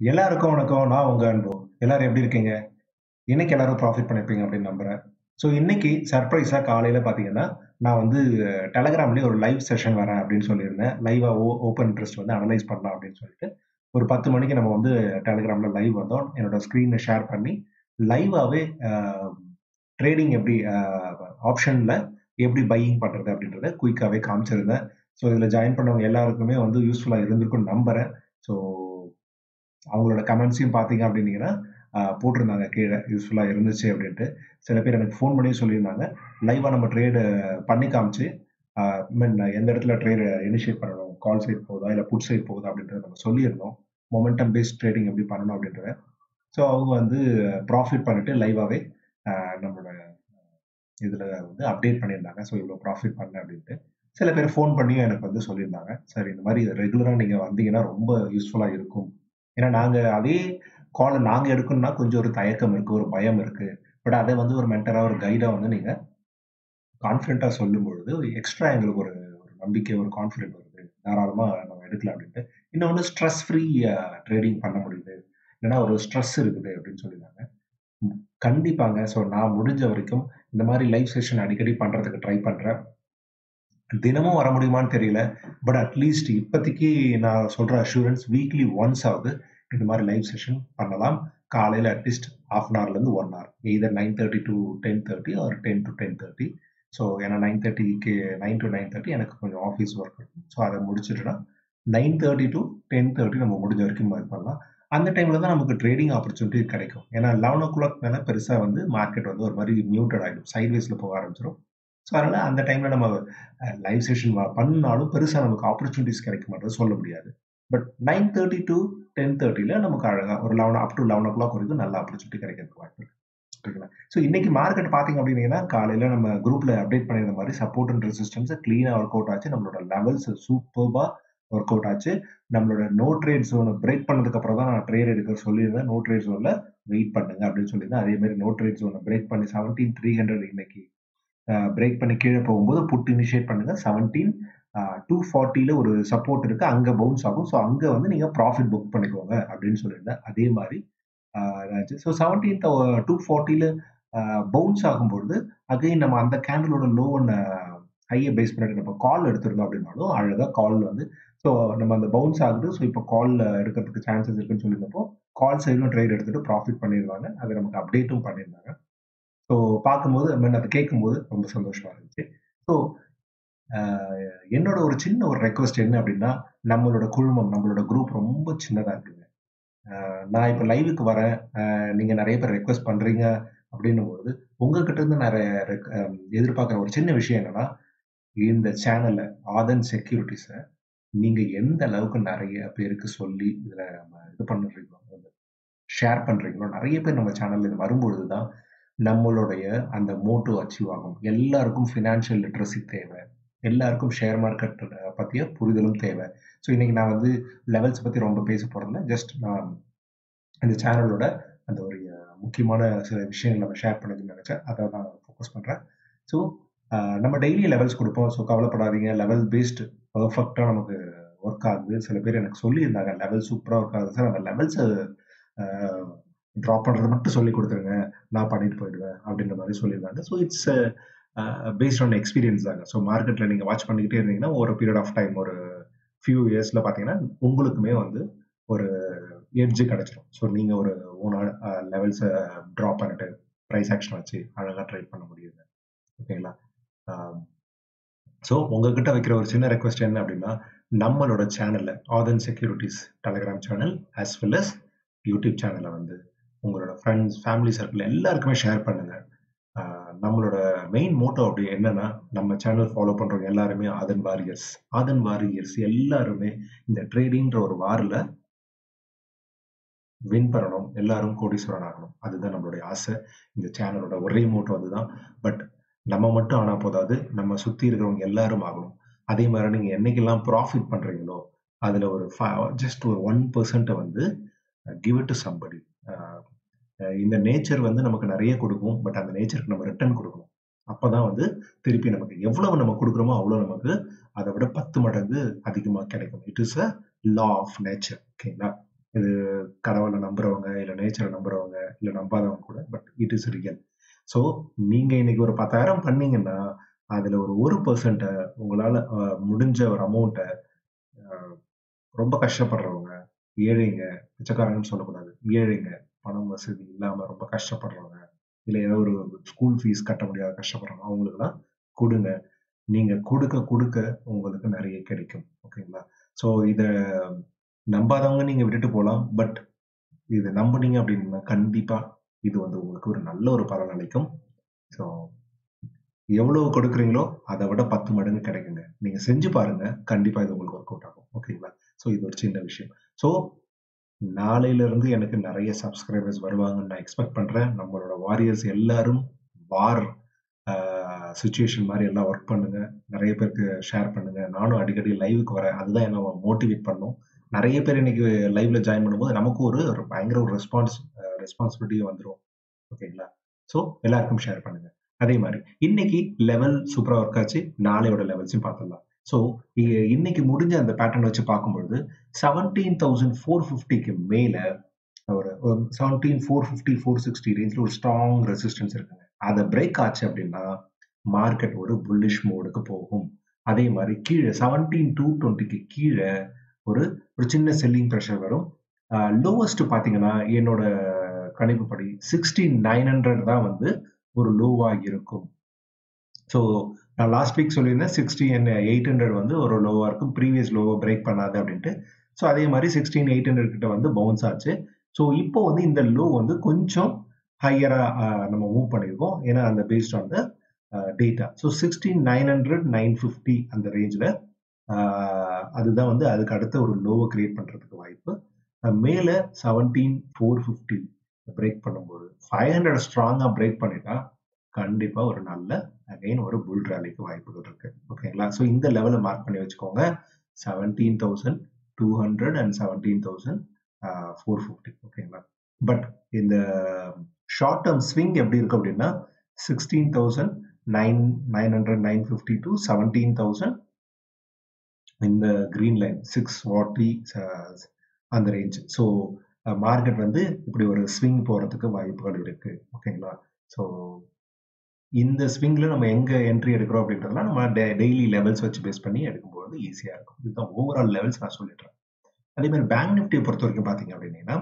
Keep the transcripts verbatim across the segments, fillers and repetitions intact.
எல்லாருக்கும் வணக்கம். நான் உங்க அன்பு. எல்லாரும் எப்படி இருக்கீங்க? இன்னைக்கு எல்லாரும் ப்ராஃபிட் பண்ணிருப்பீங்க அப்படின்னு நம்புறேன். ஸோ இன்னைக்கு சர்ப்ரைஸா காலையில பார்த்தீங்கன்னா, நான் வந்து டெலகிராம்லயே ஒரு லைவ் செஷன் வரேன் அப்படின்னு சொல்லியிருந்தேன். லைவா ஓ ஓப்பன் இன்ட்ரெஸ்ட் வந்து அனலைஸ் பண்ணலாம் அப்படின்னு சொல்லிட்டு, ஒரு பத்து மணிக்கு நம்ம வந்து டெலகிராம்ல லைவ் வந்தோம். என்னோட ஸ்க்ரீனை ஷேர் பண்ணி லைவாவே அ ட்ரேடிங் எப்படி அ ஆப்ஷன்ல எப்படி பையிங் பண்றது அப்படின்றத குயிக்காவே காமிச்சிருந்தேன். ஸோ இதுல ஜாயின் பண்ணவங்க எல்லாருக்குமே வந்து யூஸ்ஃபுல்லா இருந்திருக்கும்னு நம்புறேன். ஸோ அவங்களோட கமெண்ட்ஸையும் பார்த்தீங்க அப்படின்னீங்கன்னா ஆஹ் போட்டிருந்தாங்க கீழே யூஸ்ஃபுல்லாக இருந்துச்சு அப்படின்ட்டு. சில பேர் எனக்கு ஃபோன் பண்ணி சொல்லியிருந்தாங்க லைவாக நம்ம ட்ரேடு பண்ணி காமிச்சு மீன் எந்த இடத்துல ட்ரேடு இனிஷியேட் பண்ணணும், கால் சைட் போகுதா இல்லை புட் சைட் போகுதா அப்படின்றத நம்ம சொல்லியிருந்தோம். மொமெண்டம் பேஸ்ட் ட்ரேடிங் எப்படி பண்ணணும் அப்படின்றத. ஸோ அவங்க வந்து ப்ராஃபிட் பண்ணிட்டு லைவாகவே நம்மளோட இதில் வந்து அப்டேட் பண்ணியிருந்தாங்க. ஸோ இவ்வளோ ப்ராஃபிட் பண்ணேன் அப்படின்ட்டு. சில பேர் ஃபோன் பண்ணியும் எனக்கு வந்து சொல்லியிருந்தாங்க, சார் இந்த மாதிரி ரெகுலராக நீங்கள் வந்தீங்கன்னா ரொம்ப யூஸ்ஃபுல்லாக இருக்கும். ஏன்னா நாங்கள் அதே காலை நாங்கள் எடுக்கணும்னா கொஞ்சம் ஒரு தயக்கம் இருக்குது, ஒரு பயம் இருக்குது. பட் அதை வந்து ஒரு மென்டராக ஒரு கைடாக வந்து நீங்கள் கான்ஃபிடென்ட்டாக சொல்லும் பொழுது எக்ஸ்ட்ரா எங்களுக்கு ஒரு ஒரு நம்பிக்கை, ஒரு கான்ஃபிடென்ட் வருது. தாராளமாக நம்ம எடுக்கலாம் அப்படின்ட்டு. இன்னொன்று ஸ்ட்ரெஸ் ஃப்ரீ ட்ரேடிங் பண்ண முடியுது. இல்லைன்னா ஒரு ஸ்ட்ரெஸ் இருக்குது அப்படின்னு சொல்லியிருந்தாங்க. ம், கண்டிப்பாங்க. ஸோ நான் முடிஞ்ச வரைக்கும் இந்த மாதிரி லைவ் செஷன் அடிக்கடி பண்ணுறதுக்கு ட்ரை பண்ணுறேன். தினமும் வர முடியுமான்னு தெரியல. பட் அட்லீஸ்ட் இப்போதைக்கு நான் சொல்ற அஷூரன்ஸ் வீக்லி ஒன்ஸ் ஆவது இந்த மாதிரி லைவ் செஷன் பண்ணலாம். காலையில் அட்லீஸ்ட் ஹாஃப் அன் ஹவர்லேருந்து one hour either nine thirty to ten thirty or ten to ten thirty. So ஏன்னா நைன் தேர்ட்டிக்கு நைன் டு நைன் தேர்ட்டி எனக்கு கொஞ்சம் ஆஃபீஸ் ஒர்க் இருக்கும். ஸோ அதை முடிச்சுட்டுனா nine thirty to ten thirty நம்ம முடிஞ்ச வரைக்கும் இது பண்ணலாம். அந்த டைமில் தான் நமக்கு ட்ரேடிங் ஆப்பர்ச்சுனிட்டி கிடைக்கும். ஏன்னா லெவன் ஓ கிளாக் மேலே பெருசாக வந்து மார்க்கெட் வந்து ஒரு மாதிரி மியூட்டட் ஆகிடும், சைட்வேஸில் போக ஆரம்பிச்சிடும். ஸோ அதனால் அந்த டைமில் நம்ம லைவ் செஷன் பண்ணாலும் பெருசாக நமக்கு ஆப்பர்ச்சுனிட்டிஸ் கிடைக்க மாட்டேது சொல்ல முடியாது. But nine thirty to ten தேர்ட்டியில் நமக்கு அழகாக ஒரு eleven up to eleven o'clock வரைக்கும் நல்ல ஆப்பர்ச்சுனிட்டி கிடைக்கிறதுக்கு வாய்ப்பு இருக்கு. ஓகேங்களா? ஸோ இன்னைக்கு மார்க்கெட் பார்த்தீங்க அப்படின்னீங்கன்னா காலையில் நம்ம குரூப்ல அப்டேட் பண்ணியிருந்த மாதிரி சப்போர்ட் அண்ட் ரெசிஸ்டன்ஸ் கிளீனாக ஒர்க் அவுட் ஆச்சு. நம்மளோட லெவல்ஸ் சூப்பர்பா ஒர்க் அவுட் ஆச்சு. நம்மளோட நோ ட்ரேட் ஜோனை பிரேக் பண்ணதுக்கு அப்புறம் தான் நான் ட்ரேட் எடுக்க சொல்லியிருந்தேன். நோ ட்ரேட் ஜோனில் வெயிட் பண்ணுங்க அப்படின்னு சொல்லியிருந்தேன். அதே மாதிரி நோ ட்ரேட் ஜோனை பிரேக் பண்ணி செவன்டீன் த்ரீ ஹண்ட்ரட் இன்னைக்கு பிரேக் பண்ணி கீழே போகும்போது புட் இனிஷியேட் பண்ணுங்க. செவன்டீன் டூ ஃபார்ட்டியில் ஒரு சப்போர்ட் இருக்கு, அங்கே பவுன்ஸ் ஆகும். ஸோ அங்கே வந்து நீங்கள் ப்ராஃபிட் புக் பண்ணிக்கோங்க அப்படின்னு சொல்லியிருந்தேன். அதே மாதிரி ஸோ செவன்டீன் டூ ஃபார்ட்டியில் பவுன்ஸ் ஆகும்பொழுது அகைன் நம்ம அந்த கேண்டிலோட லோ ஒன்று ஹையை பேஸ் பண்ணிட்டு நம்ம கால் எடுத்திருந்தோம் அப்படின்னாலும் அழகாக கால் வந்து ஸோ நம்ம அந்த பவுன்ஸ் ஆகுது. ஸோ இப்போ காலில் எடுக்கிறதுக்கு சான்சஸ் இருக்குன்னு சொல்லியிருந்தப்போ கால் சைடும் ட்ரேட் எடுத்துட்டு ப்ராஃபிட் பண்ணியிருந்தாங்க. அதை நமக்கு அப்டேட்டும் பண்ணியிருந்தாங்க. ஸோ பார்க்கும்போது ஐ மீன் அதை கேட்கும்போது ரொம்ப சந்தோஷமா இருந்துச்சு. ஸோ என்னோட ஒரு சின்ன ஒரு ரெக்வஸ்ட் என்ன அப்படின்னா, நம்மளோட குழுமம், நம்மளோட குரூப் ரொம்ப சின்னதாக இருக்குங்க. நான் இப்போ லைவுக்கு வரேன், நீங்கள் நிறைய பேர் ரெக்வஸ்ட் பண்ணுறீங்க அப்படின்னும்போது உங்ககிட்ட இருந்து நிறைய எதிர்பார்க்குற ஒரு சின்ன விஷயம் என்னன்னா, இந்த சேனலை ஆதன் செக்யூரிட்டிஸை நீங்கள் எந்த அளவுக்கு நிறைய பேருக்கு சொல்லி இதில் நம்ம இது பண்ணுறீங்களோ, ஷேர் பண்ணுறீங்களோ, நிறைய பேர் நம்ம சேனலில் இது வரும்பொழுது தான் நம்மளுடைய அந்த மோட்டோ அச்சீவ் ஆகும். எல்லாருக்கும் ஃபினான்ஷியல் லிட்ரஸி தேவை. எல்லாருக்கும் ஷேர் மார்க்கெட் பற்றிய புரிதலும் தேவை. ஸோ இன்னைக்கு நான் வந்து லெவல்ஸ் பற்றி ரொம்ப பேச போகிறதில்ல. ஜஸ்ட் நான் இந்த சேனலோட அந்த ஒரு முக்கியமான சில விஷயங்கள் நம்ம ஷேர் பண்ணிக்கணும்னு நினச்சேன். அதை நான் ஃபோக்கஸ் பண்ணுறேன். ஸோ நம்ம டெய்லி லெவல்ஸ் கொடுப்போம். ஸோ கவலைப்படாதீங்க, லெவல் பேஸ்டு பர்ஃபெக்டாக நமக்கு ஒர்க் ஆகுது. சில பேர் எனக்கு சொல்லியிருந்தாங்க லெவல் சூப்பராக ஒர்க் ஆகுது சார், அந்த லெவல்ஸை ட்ராப் பண்ணுறது மட்டும் சொல்லி கொடுத்துருங்க, நான் பண்ணிட்டு போயிடுவேன் அப்படின்ற மாதிரி சொல்லியிருந்தாங்க. So it's based on experience தாங்க. ஸோ மார்க்கெட்டில் நீங்கள் வாட்ச் பண்ணிக்கிட்டே இருந்தீங்கன்னா ஒரு பீரியட் ஆஃப் டைம், ஒரு ஃபியூ இயர்ஸில் பார்த்தீங்கன்னா உங்களுக்குமே வந்து ஒரு எட்ஜு கிடைச்சிடும். ஸோ நீங்கள் ஒரு ஓனாக லெவல்ஸை ட்ராப் பண்ணிட்டு ப்ரைஸ் ஆக்ஷன் வச்சு அழகாக ட்ரேட் பண்ண முடியுது. ஓகேங்களா? ஸோ உங்ககிட்ட வைக்கிற ஒரு சின்ன ரெக்வஸ்ட் என்ன அப்படின்னா, நம்மளோட சேனலில் Aadhan Securities Telegram channel as well as YouTube சேனலை வந்து உங்களோட ஃப்ரெண்ட்ஸ், ஃபேமிலி சர்க்கிள் எல்லாருக்குமே ஷேர் பண்ணுங்க. நம்மளோட மெயின் மோட்டோ அப்படி என்னன்னா, நம்ம சேனல் ஃபாலோ பண்றவங்க எல்லாருமே ஆதன் வாரியர்ஸ். ஆதன் வாரியர்ஸ் எல்லாருமே இந்த ட்ரேடிங்ன்ற ஒரு வாரில் வின் பண்ணணும், எல்லாரும் கோடீஸ்வரன் ஆகணும். அதுதான் நம்மளுடைய ஆசை. இந்த சேனலோட ஒரே மோட்டோ அதுதான். பட் நம்ம மட்டும் ஆனா போதாது, நம்ம சுத்தி இருக்கிறவங்க எல்லாரும் ஆகணும். அதே மாதிரி நீங்க என்னைக்கெல்லாம் ப்ராஃபிட் பண்றீங்களோ அதுல ஒரு ஜஸ்ட் ஒரு ஒன் பர்சன்ட்டை வந்து கிவ் இட் டு சம்படி. இந்த நேச்சர் வந்து நமக்கு நிறைய கொடுக்கும். பட் அந்த நேச்சருக்கு நம்ம ரிட்டர்ன் கொடுக்கணும். அப்பதான் வந்து திருப்பி நமக்கு எவ்வளவு நம்ம கொடுக்குறோமோ அவ்வளவு நமக்கு அதை விட பத்து மடங்கு அதிகமாக கிடைக்கும். It is a law of nature. ஓகேங்களா? இது கடவுளை நம்புறவங்க இல்லை நேச்சரை நம்புறவங்க இல்லை நம்பாதவங்க கூட, but it is real. So நீங்க இன்னைக்கு ஒரு பத்தாயிரம் பண்ணீங்கன்னா அதுல ஒரு ஒரு பர்சன்ட உங்களால அஹ், முடிஞ்ச ஒரு அமௌண்ட்டை ரொம்ப கஷ்டப்படுறவங்க, ஏழைங்க, பிச்சைக்காரங்கன்னு சொல்லக்கூடாது, ஏழைங்க, பணம் வசதி இல்லாம ரொம்ப கஷ்டப்படுறவங்க, இல்ல ஏதோ ஒரு ஸ்கூல் ஃபீஸ் கட்ட முடியாத கஷ்டப்படுறவங்க, அவங்களுக்குலாம் கொடுங்க. நீங்க கொடுக்க கொடுக்க உங்களுக்கு நிறைய கிடைக்கும். ஓகேங்களா? ஸோ இத நம்பாதவங்க நீங்க விட்டுட்டு போலாம். பட் இதை நம்புனீங்க அப்படின்னா கண்டிப்பா இது வந்து உங்களுக்கு ஒரு நல்ல ஒரு பலன் அளிக்கும். ஸோ எவ்வளவு கொடுக்குறீங்களோ அதை விட பத்து மடங்கு கிடைக்குங்க. நீங்க செஞ்சு பாருங்க, கண்டிப்பா இது உங்களுக்கு ஒர்க் அவுட் ஆகும். ஓகேங்களா? ஸோ இது ஒரு சின்ன விஷயம். ஸோ நாளையில இருந்து எனக்கு நிறைய சப்ஸ்கிரைபர்ஸ் வருவாங்கன்னு நான் எக்ஸ்பெக்ட் பண்றேன். நம்மளோட வாரியர்ஸ் எல்லாரும் வார் சுச்சுவேஷன் மாதிரி எல்லாம் ஒர்க் பண்ணுங்க. நிறைய பேருக்கு ஷேர் பண்ணுங்க. நானும் அடிக்கடி லைவுக்கு வரேன். அதுதான் என்ன மோட்டிவேட் பண்ணும். நிறைய பேர் இன்னைக்கு லைவ்ல ஜாயின் பண்ணும்போது நமக்கு ஒரு ஒரு பயங்கர ஒரு ரெஸ்பான்ஸ் ரெஸ்பான்சிபிலிட்டியும் வந்துடும். ஓகேங்களா? ஸோ எல்லாருக்கும் ஷேர் பண்ணுங்க. அதே மாதிரி இன்னைக்கு லெவல் சூப்பரா ஒர்க் ஆச்சு. நாளையோட லெவல்ஸையும் பார்த்துடலாம். ஸோ இன்னைக்கு முடிஞ்ச அந்த பேட்டர்ன் வச்சு பார்க்கும்பொழுது செவன்டீன் தௌசண்ட் ஃபோர் ஃபிஃப்டிக்கு மேல ஒரு seventeen four fifty four sixty ரேஞ்சில் ஒரு ஸ்ட்ராங் ரெசிஸ்டன்ஸ் இருக்குங்க. அதை பிரேக் ஆச்சு அப்படின்னா மார்க்கெட் ஒரு புல்லிஷ் மோடுக்கு போகும். அதே மாதிரி கீழே செவன்டீன் டூ டுவெண்ட்டிக்கு கீழே ஒரு ஒரு சின்ன செல்லிங் ப்ரெஷர் வரும். லோவஸ்ட் பார்த்தீங்கன்னா என்னோட கணிப்புப்படி சிக்ஸ்டீன் நைன் ஹண்ட்ரட் தான் வந்து ஒரு லோவா இருக்கும். ஸோ நான் லாஸ்ட் வீக் சொல்லியிருந்தேன் சிக்ஸ்டி எயிட் ஹண்ட்ரட் வந்து ஒரு லோவா இருக்கும், ப்ரீவியஸ் லோவை பிரேக் பண்ணாது அப்படின்ட்டு. ஸோ அதே மாதிரி சிக்ஸ்டீன் எயிட் ஹண்ட்ரட் கிட்ட வந்து பவுன்ஸ் ஆச்சு. ஸோ இப்போ வந்து இந்த லோ வந்து கொஞ்சம் ஹையரா நம்ம மூவ் பண்ணியிருக்கோம், ஏன்னா அந்த based on the data. So sixteen nine hundred nine fifty அந்த ரேஞ்சில் அதுதான் வந்து அதுக்கு அடுத்த ஒரு லோவை கிரியேட் பண்றதுக்கு வாய்ப்பு. மேலே செவன்டீன் ஃபோர் ஃபிஃப்டி பிரேக் பண்ணும்போது ஃபைவ் ஹண்ட்ரட் ஸ்ட்ராங்கா பிரேக் பண்ணிட்டா கண்டிப்பா ஒரு நல்ல அகைன் ஒரு புல் ரேலிக்கு வாய்ப்புகள் இருக்கு. ஓகேங்களா? ஸோ இந்த லெவலை மார்க் பண்ணி வச்சுக்கோங்க. Seventeen thousand two hundred and seventeen thousand four fifty. ஓகேங்களா? பட் இந்த ஷார்ட் டேர்ம் ஸ்விங் எப்படி இருக்கு அப்படின்னா sixteen thousand nine nine hundred nine fifty to seventeen thousand இந்த கிரீன் லைன் சிக்ஸ் ஃபார்ட்டி அந்த ரேஞ்ச். ஸோ மார்க்கெட் வந்து இப்படி ஒரு ஸ்விங் போறதுக்கு வாய்ப்புகள் இருக்கு. ஓகேங்களா? ஸோ இந்த ஸ்விங்ல நம்ம எங்க என்ட்ரி எடுக்கிறோம் அப்படின்றதுலாம் நம்ம டெய்லி லெவல்ஸ் வச்சு பேஸ் பண்ணி எடுக்கும்போது ஈஸியா இருக்கும். இதுதான் ஓவரால் லெவல்ஸ் நான் சொல்லிடுறேன். அதே மாதிரி பேங்க் நிஃப்டியை பொறுத்த வரைக்கும் பாத்தீங்க அப்படின்னா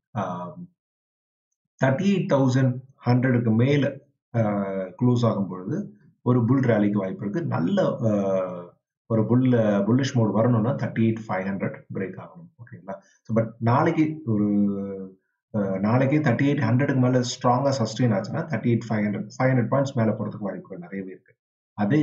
தேர்ட்டி எயிட் தௌசண்ட் ஹண்ட்ரடுக்கு மேல க்ளோஸ் ஆகும் பொழுது ஒரு புல் ரேலிக்கு வாய்ப்பு இருக்கு. நல்ல ஒரு புல் புல்லிஷ் மோட் வரணும்னா thirty eight five hundred break ஆகணும். ஓகேங்களா? ஸோ பட் நாளைக்கு ஒரு நாளைக்கே தேர்ட்டி எயிட் ஹண்ட்ரடுக்கு மேல ஸ்ட்ராங்கா சஸ்டெயின் ஆச்சுன்னா thirty eight five hundred five hundred points மேல போறதுக்கு வாய்ப்புகள் நிறையவே இருக்கு. அதே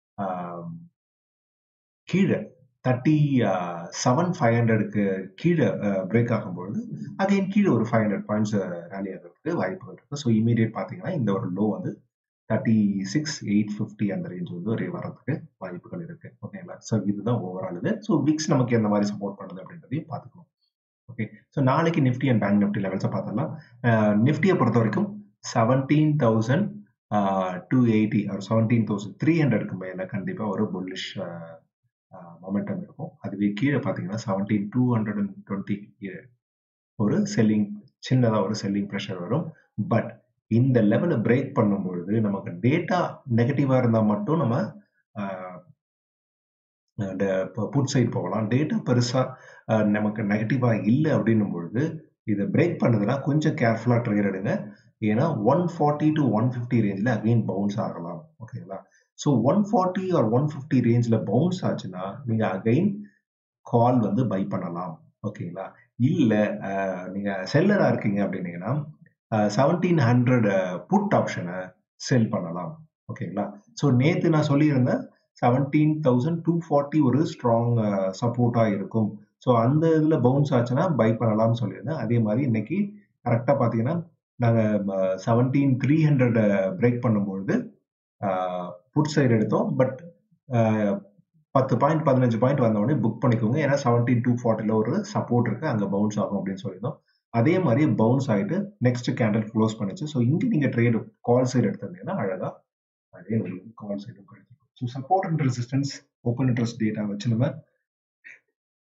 கீழே தேர்ட்டி செவன் ஃபைவ் ஹண்ட்ரடுக்கு கீழே பிரேக் ஆகும்பொழுது அகைன் கீழே ஒரு ஃபைவ் ஹண்ட்ரட் பாயிண்ட்ஸ் ரேலி ஆகிறதுக்கு வாய்ப்புகள் இருக்கு. ஸோ இமீடியட் பார்த்தீங்கன்னா இந்த ஒரு லோ வந்து தேர்ட்டி சிக்ஸ் எயிட் ஃபிஃப்டி அந்த ரேஞ்ச் வந்து ஒரு வரதுக்கு வாய்ப்புகள் இருக்கு. ஓகேங்களா? ஸோ இதுதான் ஓவரால் இது. ஸோ விக்ஸ் நமக்கு எந்த மாதிரி சப்போர்ட் பண்ணுது அப்படின்றதையும் பார்த்துக்கணும். ஓகே, ஸோ நாளைக்கு நிஃப்டி அண்ட் பேங்க் நிஃப்டி லெவல்ஸை பார்த்தோம்னா நிஃப்டியை பொறுத்த வரைக்கும் செவன்டீன் தௌசண்ட் டூ எயிட்டி ஒரு செவன்டீன் தௌசண்ட் த்ரீ ஹண்ட்ரடுக்கு மேலே கண்டிப்பாக ஒரு புல்லிஷ் மொமெண்டம் இருக்கும். அதுவே கீழே பார்த்தீங்கன்னா seventeen two hundred and twenty ஒரு செல்லிங் சின்னதாக ஒரு செல்லிங் ப்ரெஷர் வரும். பட் இந்த லெவலை பிரேக் பண்ணும்பொழுது நமக்கு டேட்டா நெகட்டிவா இருந்தால் மட்டும் நம்ம புட் சைட் போகலாம். டேட்டா பெருசா நமக்கு நெகட்டிவா இல்லை அப்படின்னும் பொழுது இதை பிரேக் பண்ணுதுன்னா கொஞ்சம் கேர்ஃபுல்லா ட்ரேட் எடுங்க. ஏன்னா one forty to one fifty ரேஞ்சில் அகைன் பவுன்ஸ் ஆகலாம். ஓகேங்களா? So one forty or one fifty ரேஞ்சில் பவுன்ஸ் ஆச்சுன்னா நீங்க அகைன் கால் வந்து பை பண்ணலாம். ஓகேங்களா? இல்லை நீங்க செல்லரா இருக்கீங்க அப்படின்னீங்கன்னா செவன்டீன் ஹண்ட்ரட் புட் ஆப்ஷனை செல் பண்ணலாம். ஓகேங்களா? ஸோ நேற்று நான் சொல்லியிருந்தேன் செவன்டீன் தௌசண்ட் டூ ஃபார்ட்டி ஒரு ஸ்ட்ராங் சப்போர்ட்டா இருக்கும். ஸோ அந்த இதில் பவுன்ஸ் ஆச்சுன்னா பை பண்ணலாம்னு சொல்லியிருந்தேன். அதே மாதிரி இன்னைக்கு கரெக்டாக பார்த்தீங்கன்னா நாங்கள் செவன்டீன் த்ரீ ஹண்ட்ரட் பிரேக் பண்ணும்பொழுது புட் சைடு எடுத்தோம். பட் பத்து பாயிண்ட் பதினஞ்சு பாயிண்ட் வந்த உடனே புக் பண்ணிக்கோங்க. ஏன்னா செவன்டீன் டூ ஃபார்ட்டில ஒரு சப்போர்ட் இருக்கு, அங்கே பவுன்ஸ் ஆகும் அப்படின்னு சொல்லியிருந்தோம். அதே மாதிரி பவுன்ஸ் ஆகிட்டு நெக்ஸ்ட் கேண்டல் க்ளோஸ் பண்ணிச்சு. ஸோ இங்கே நீங்கள் ட்ரேட் கால் சைடு எடுத்திருந்தீங்கன்னா அழகா அதே கால் சைடும் கிடைக்கும். So support and resistance open interest data வச்சு நம்ம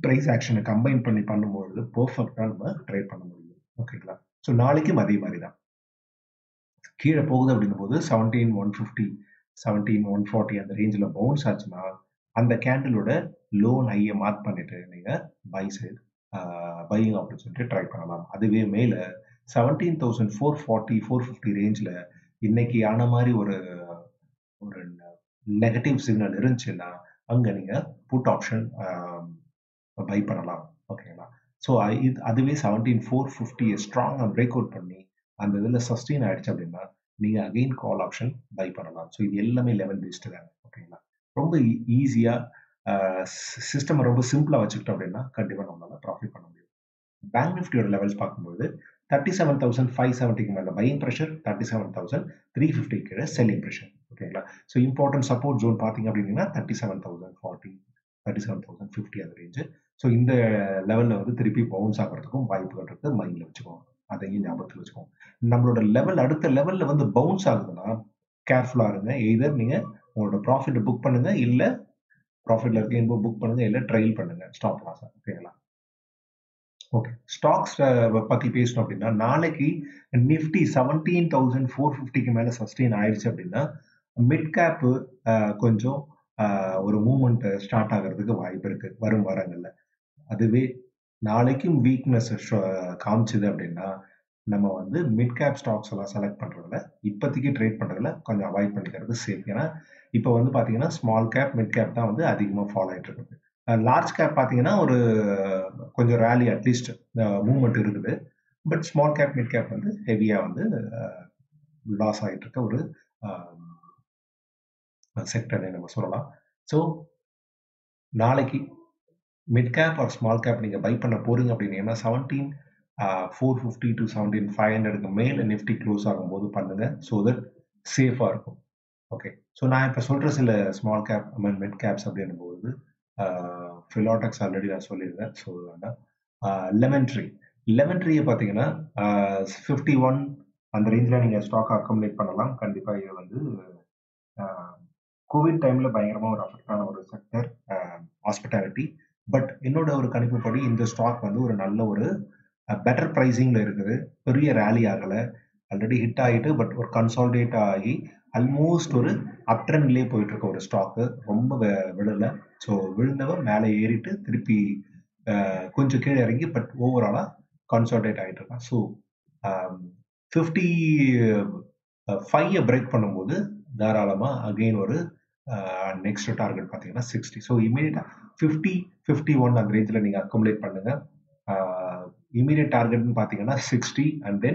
ப்ரைஸ் ஆக்ஷனை கம்பைன் பண்ணி பண்ணும்போது பெர்ஃபெக்டாக நம்ம ட்ரேட் பண்ண முடியும். ஓகேங்களா? ஸோ நாளைக்கும் அதே மாதிரி தான். கீழே போகுது அப்படின்னும் போது seventeen one fifty seventeen one forty அந்த ரேஞ்சில் பவுன்ஸ் ஆச்சுன்னா அந்த கேண்டிலோட லோன் ஹையை மார்க் பண்ணிட்டு நீங்கள் பை சைடு பையிங் அப்படின்னு சொல்லிட்டு ட்ரை பண்ணலாம். அதுவே மேலே seventeen thousand four forty four fifty ரேஞ்சில் இன்னைக்கு ஆன மாதிரி ஒரு ஒரு நெகட்டிவ் சிக்னல் இருந்துச்சுன்னா அங்கே நீங்கள் புட் ஆப்ஷன் பை பண்ணலாம். ஓகேங்களா? ஸோ இது அதுவே செவன்டீன் ஃபோர் ஃபிஃப்டியை ஸ்ட்ராங்காக பிரேக் அவுட் பண்ணி அந்த இதில் சஸ்டெயின் ஆயிடுச்சு அப்படின்னா நீங்கள் அகெயின் கால் ஆப்ஷன் பை பண்ணலாம். ஸோ இது எல்லாமே லெவல் பேஸ்டு தாங்க. ஓகேங்களா? ரொம்ப ஈஸியாக சிஸ்டம் ரொம்ப சிம்பிளாக வச்சுக்கிட்டோம் அப்படின்னா கண்டிப்பாக நம்மளால ப்ராஃபிட் பண்ண முடியும். பேங்க் நிஃப்டியோட லெவல்ஸ் பார்க்கும்போது தேர்ட்டி செவன் தௌசண்ட் ஃபைவ் செவன்ட்டிக்கு மேலே buying pressure, thirty seven thousand three fifty கீழே செல்லிங் ப்ரெஷர். ஓகேங்களா? ஸோ இம்பார்ட்டன்ட் சப்போர்ட் ஜோன் பார்த்தீங்க அப்படின்னா thirty seven thousand forty thirty seven thousand fifty அந்த ரேஞ்சு. ஸோ இந்த லெவலில் வந்து திருப்பி பவுன்ஸ் ஆகிறதுக்கும் வாய்ப்புகள் இருக்குது. மைண்டில் வச்சுக்கோங்க, அதையும் ஞாபகத்தில் வச்சுக்கோங்க. நம்மளோட லெவல் அடுத்த லெவலில் வந்து பவுன்ஸ் ஆகுதுன்னா கேர்ஃபுல்லாக இருங்க. எய்தர் நீங்கள் உங்களோட ப்ராஃபிட்டை புக் பண்ணுங்க, இல்லை ப்ராஃபிட்ல இருக்க இன்போ புக் பண்ணுங்க, இல்லை ட்ரைல் பண்ணுங்க ஸ்டாப் லாஸ். ஓகேங்களா? ஓகே, ஸ்டாக்ஸ் பற்றி பேசணும் அப்படின்னா நாளைக்கு நிஃப்டி செவன்டீன் தௌசண்ட் ஃபோர் ஃபிஃப்டிக்கு மேலே சஸ்டெயின் ஆயிடுச்சு அப்படின்னா மிட் கேப்பு கொஞ்சம் ஒரு மூவ்மெண்ட் ஸ்டார்ட் ஆகிறதுக்கு வாய்ப்பு இருக்கு வரும் வாரங்கள்ல. அதுவே நாளைக்கும் வீக்னஸ் காமிச்சுது அப்படின்னா நம்ம வந்து மிட் கேப் ஸ்டாக்ஸ் எல்லாம் செலக்ட் பண்றதுல இப்போதைக்கு ட்ரேட் பண்றதுல கொஞ்சம் அவாய்ட் பண்ணிக்கிறது சேஃப். ஏன்னா இப்போ வந்து பாத்தீங்கன்னா ஸ்மால் கேப் மிட் கேப் தான் வந்து அதிகமாக ஃபாலோ ஆயிட்டு இருக்குது. லார்ஜ் கேப் பார்த்தீங்கன்னா ஒரு கொஞ்சம் ரேலி அட்லீஸ்ட் மூவ்மெண்ட் இருக்குது. But small cap mid cap வந்து ஹெவியாக வந்து லாஸ் ஆகிட்டு இருக்க ஒரு செக்டர்னே நம்ம சொல்லலாம். ஸோ நாளைக்கு mid cap or small cap நீங்கள் பை பண்ண போறீங்க அப்படின்னா seventeen four fifty to seventeen five ஹண்ட்ரடுக்கு மேலே நிஃப்டி க்ளோஸ் ஆகும்போது பண்ணுங்க. ஸோ தட் சேஃபாக இருக்கும். ஓகே, ஸோ நான் இப்போ சொல்கிற சில small cap I mean mid caps அப்படின்னும் போது ஃபிலாடெக்ஸ் ஆல்ரெடி நான் சொல்லியிருந்தேன். ஸோ லெமன் ட்ரீ லெமன் ட்ரீயை பார்த்தீங்கன்னா ஃபிஃப்டி ஒன் அந்த ரேஞ்சில் நீங்கள் ஸ்டாக் அக்கமுலேட் பண்ணலாம். கண்டிப்பாக இது வந்து கோவிட் டைமில் பயங்கரமாக ஒரு அஃபெக்டான ஒரு செக்டர் ஹாஸ்பிட்டாலிட்டி. பட் என்னோட ஒரு கணிப்புப்படி இந்த ஸ்டாக் வந்து ஒரு நல்ல ஒரு பெட்டர் ப்ரைஸிங்கில் இருக்குது. பெரிய ரேலி ஆகலை, ஆல்ரெடி ஹிட் ஆகிட்டு பட் ஒரு கன்சால்டேட் ஆகி ஆல்மோஸ்ட் ஒரு அப் ட்ரெண்ட்லேயே போயிட்டு இருக்க ஒரு ஸ்டாக்கு. ரொம்ப விழலை. ஸோ விழுந்தவன் மேலே ஏறிட்டு திருப்பி கொஞ்சம் கீழே இறங்கி பட் ஓவராலாக கன்சால்டேட் ஆகிட்டு இருக்கான். ஸோ ஃபிஃப்டி ஃபைவ் பிரேக் பண்ணும்போது தாராளமாக அகெயின் ஒரு நெக்ஸ்ட் டார்கெட் பார்த்தீங்கன்னா சிக்ஸ்டி. ஸோ இமீடியட்டாக ஃபிஃப்டி ஃபிஃப்டி ஒன் அந்த ரேஞ்சில் நீங்கள் அக்குமுலேட் பண்ணுங்க. இமீடியட் டார்கெட்னு பார்த்தீங்கன்னா சிக்ஸ்டி அண்ட் தென்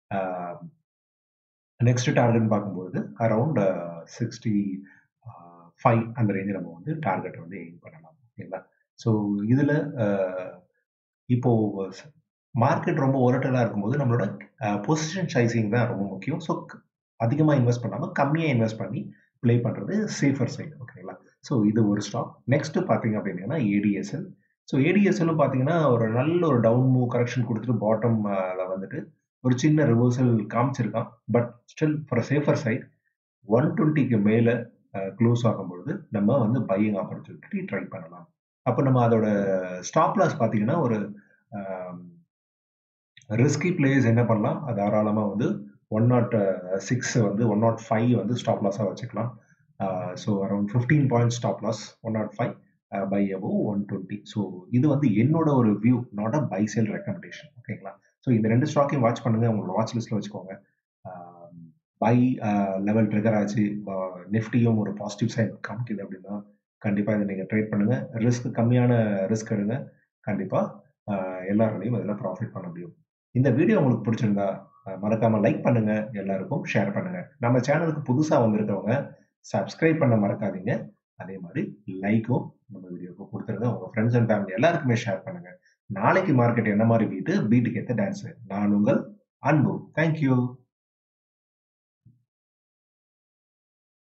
நெக்ஸ்ட் டார்கெட்னு பார்க்கும்போது அரௌண்ட் சிக்ஸ்டி ஃபைவ் அந்த ரேஞ்சில் நம்ம வந்து டார்கெட் வந்து எய்ம் பண்ணலாம். ஓகேங்களா? ஸோ இதில் இப்போ மார்க்கெட் ரொம்ப ஓரட்டலாக இருக்கும்போது நம்மளோட பொசிஷன் சைசிங் தான் ரொம்ப முக்கியம். ஸோ அதிகமாக இன்வெஸ்ட் பண்ணாமல் கம்மியாக இன்வெஸ்ட் பண்ணி ப்ளே பண்ணுறது சேஃபர் சைடு. ஓகேங்களா? ஸோ இது ஒரு ஸ்டாக். நெக்ஸ்ட் பார்த்தீங்க அப்படின்னா ஏடிஎஸ்எல். ஸோ ஏடிஎஸ்எல்லும் பார்த்தீங்கன்னா ஒரு நல்ல ஒரு டவுன் மூவ் கரெக்ஷன் கொடுத்துட்டு பாட்டம் வந்துட்டு ஒரு சின்ன ரிவர்சல் காமிச்சிருக்கான். But still for safer side one டுவெண்ட்டிக்கு மேலே க்ளோஸ் ஆகும்பொழுது நம்ம வந்து பையிங் ஆப்பர்ச்சுனிட்டி ட்ரை பண்ணலாம். அப்போ நம்ம அதோட ஸ்டாப் லாஸ் பார்த்தீங்கன்னா ஒரு ரிஸ்கி பிளேயர்ஸ் என்ன பண்ணலாம், தாராளமாக வந்து ஒன் நாட் சிக்ஸ் வந்து ஒன் நாட் ஃபைவ் வந்து ஸ்டாப் லாஸாக வச்சுக்கலாம். So around fifteen point stop loss one naught five buy above one twenty. So இது வந்து என்னோட ஒரு view, not a buy sale recommendation. ஓகேங்களா? ஸோ இந்த ரெண்டு ஸ்டாக்கையும் வாட்ச் பண்ணுங்க, உங்களோட வாட்ச் லிஸ்ட்டில் வச்சுக்கோங்க. பை லெவல் ட்ரிகர் ஆச்சு, நிஃப்டியும் ஒரு பாசிட்டிவ் சைட் காமிக்குது அப்படின்னா கண்டிப்பாக இதை நீங்கள் ட்ரேட் பண்ணுங்கள். ரிஸ்க் கம்மியான ரிஸ்க் எடுங்க. கண்டிப்பாக எல்லாராலையும் அதில் ப்ராஃபிட் பண்ண முடியும். இந்த வீடியோ உங்களுக்கு பிடிச்சிருந்தா மறக்காம லைக் பண்ணுங்க, எல்லாருக்கும் ஷேர் பண்ணுங்க. நம்ம சேனலுக்கு புதுசாக வந்திருக்கவங்க சப்ஸ்கிரைப் பண்ண மறக்காதீங்க. அதே மாதிரி லைக்கும் நம்ம வீடியோக்கு கொடுத்துருங்க. உங்க ஃப்ரெண்ட்ஸ் அண்ட் ஃபேமிலி எல்லாருக்குமே ஷேர் பண்ணுங்க. நாளைக்கு மார்க்கெட் என்ன மாதிரி பீட்டு பீட்டுக்கு ஏற்ற டான்ஸ். நான் உங்கள் அன்பு. தேங்க்யூ.